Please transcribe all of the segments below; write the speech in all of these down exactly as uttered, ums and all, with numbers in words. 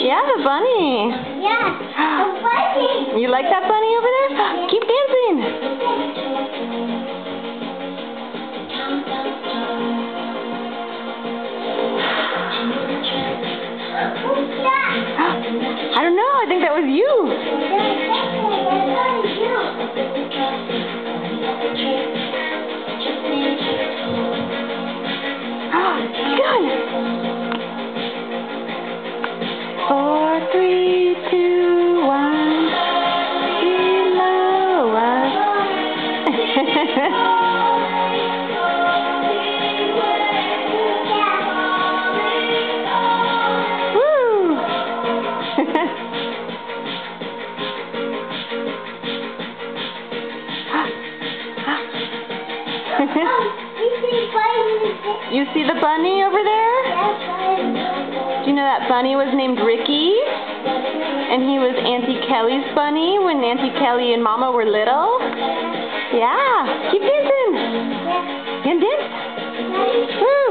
Yeah, the bunny. Yeah, the bunny. You like that bunny over there? Yeah. Keep dancing. Who's that? I don't know. I think that was you. Good. Four, three, two, one. Below us. Woo! You see the bunny over there? Do you know that bunny was named Ricky? And he was Auntie Kelly's bunny when Auntie Kelly and Mama were little? Yeah. Keep dancing. You can dance? Woo!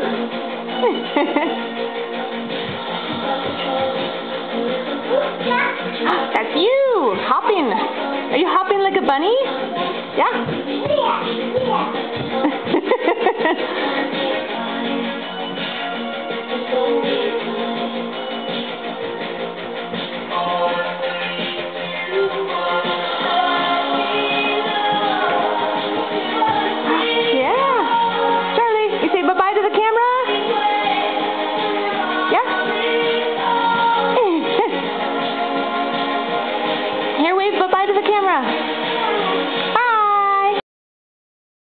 That's you! Hopping. Are you hopping like a bunny? Yeah. Bye-bye to the camera? Yeah? Here, wave bye-bye.